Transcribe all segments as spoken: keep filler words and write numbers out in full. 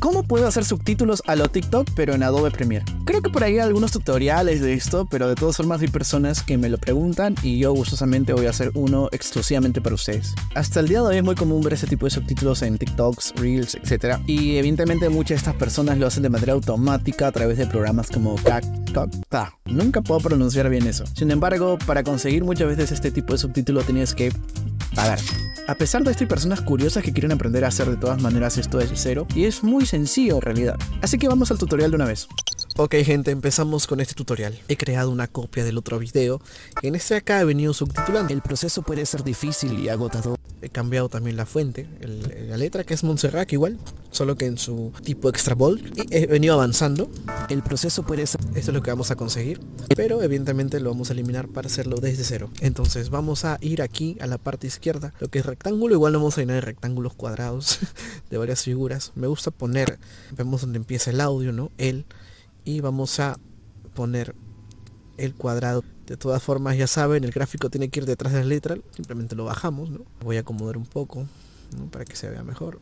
¿Cómo puedo hacer subtítulos a lo TikTok pero en Adobe Premiere? Creo que por ahí hay algunos tutoriales de esto, pero de todas formas hay personas que me lo preguntan y yo gustosamente voy a hacer uno exclusivamente para ustedes. Hasta el día de hoy es muy común ver ese tipo de subtítulos en TikToks, Reels, etcétera. Y evidentemente muchas de estas personas lo hacen de manera automática a través de programas como CapCut. Nunca puedo pronunciar bien eso. Sin embargo, para conseguir muchas veces este tipo de subtítulo tienes que pagar. A pesar de esto hay personas curiosas que quieren aprender a hacer de todas maneras esto desde cero y es muy sencillo en realidad. Así que vamos al tutorial de una vez. Ok gente, empezamos con este tutorial. He creado una copia del otro video. En este acá he venido subtitulando. El proceso puede ser difícil y agotador. He cambiado también la fuente, el, la letra que es Montserrat igual, solo que en su tipo extra bold. Y he venido avanzando. El proceso puede ser... Esto es lo que vamos a conseguir, pero evidentemente lo vamos a eliminar para hacerlo desde cero. Entonces vamos a ir aquí a la parte izquierda, lo que es rectángulo. Igual no vamos a llenar de rectángulos cuadrados de varias figuras. Me gusta poner, vemos donde empieza el audio, ¿no? El... Y vamos a poner el cuadrado. De todas formas, ya saben, el gráfico tiene que ir detrás de la letra. Simplemente lo bajamos, ¿no? Voy a acomodar un poco, ¿no? Para que se vea mejor.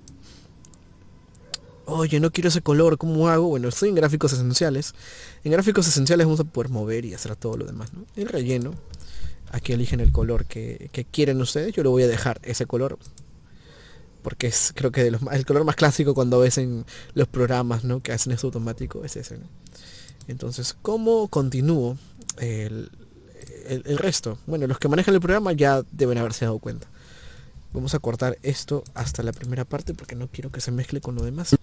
Oye, no quiero ese color, ¿cómo hago? Bueno, estoy en gráficos esenciales. En gráficos esenciales vamos a poder mover y hacer todo lo demás, ¿no? El relleno. Aquí eligen el color que, que quieren ustedes. Yo le voy a dejar ese color, porque es, creo que de los, el color más clásico cuando ves en los programas, ¿no? Que hacen esto automático es ese, ¿no? Entonces, ¿cómo continúo el, el, el resto? Bueno, los que manejan el programa ya deben haberse dado cuenta. Vamos a cortar esto hasta la primera parte porque no quiero que se mezcle con lo demás.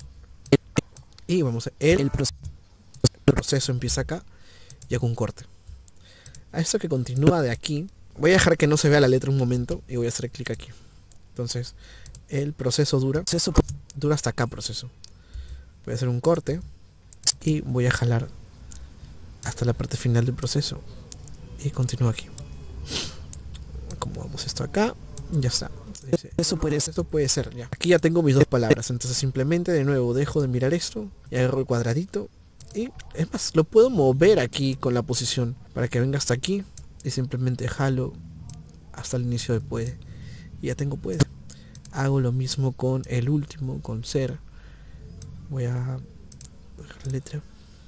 Y vamos a... El, el proceso empieza acá y hago un corte. A esto que continúa de aquí, voy a dejar que no se vea la letra un momento y voy a hacer clic aquí. Entonces... el proceso dura proceso, dura hasta acá proceso. Voy a hacer un corte y voy a jalar hasta la parte final del proceso y continúo aquí. Acomodamos esto acá, ya está. Eso puede, esto puede ser ya. Aquí ya tengo mis dos palabras, entonces simplemente de nuevo dejo de mirar esto y agarro el cuadradito y es más, lo puedo mover aquí con la posición para que venga hasta aquí y simplemente jalo hasta el inicio de puede y ya tengo puede. Hago lo mismo con el último, con ser. Voy a dejar la letra.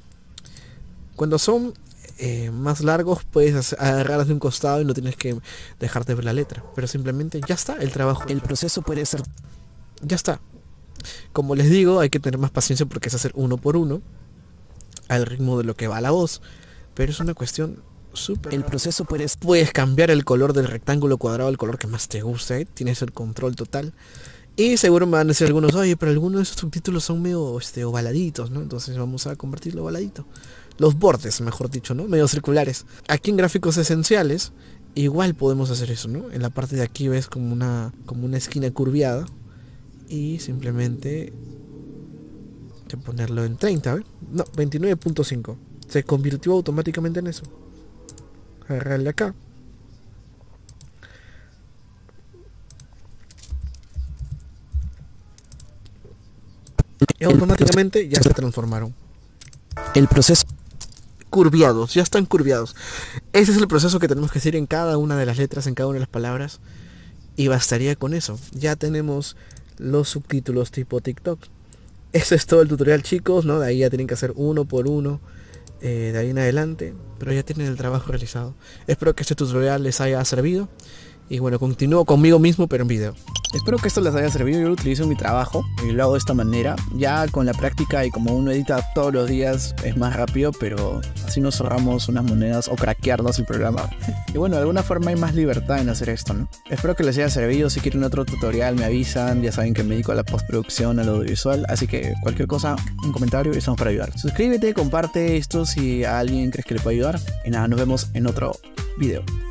Cuando son eh, más largos puedes agarrar de un costado y no tienes que dejar de ver la letra. Pero simplemente ya está el trabajo. El proceso puede ser... ya está. Como les digo, hay que tener más paciencia porque es hacer uno por uno, al ritmo de lo que va la voz. Pero es una cuestión... super. El proceso puede... puedes cambiar el color del rectángulo cuadrado al color que más te guste, ¿eh? Tienes el control total. Y seguro me van a decir algunos, oye, pero algunos de esos subtítulos son medio este, ovaladitos, ¿no? Entonces vamos a convertirlo ovaladito. Los bordes, mejor dicho, ¿no? Medio circulares. Aquí en gráficos esenciales, igual podemos hacer eso, ¿no? En la parte de aquí ves como una, como una esquina curviada. Y simplemente de ponerlo en treinta, ¿eh? No, veintinueve punto cinco. Se convirtió automáticamente en eso. Agarrarle acá y automáticamente ya se transformaron. El proceso curviados, ya están curviados. Ese es el proceso que tenemos que hacer en cada una de las letras, en cada una de las palabras, y bastaría con eso. Ya tenemos los subtítulos tipo TikTok. Ese es todo el tutorial, chicos, ¿no? De ahí ya tienen que hacer uno por uno. Eh, de ahí en adelante, pero ya tienen el trabajo realizado. Espero que este tutorial les haya servido y bueno, continúo conmigo mismo pero en video. Espero que esto les haya servido. Yo lo utilizo en mi trabajo y lo hago de esta manera. Ya con la práctica y como uno edita todos los días es más rápido, pero así nos ahorramos unas monedas o craquearnos el programa. Y bueno, de alguna forma hay más libertad en hacer esto, ¿no? Espero que les haya servido. Si quieren otro tutorial me avisan. Ya saben que me dedico a la postproducción, al audiovisual, así que cualquier cosa, un comentario y estamos para ayudar. Suscríbete, comparte esto si a alguien crees que le puede ayudar. Y nada, nos vemos en otro video.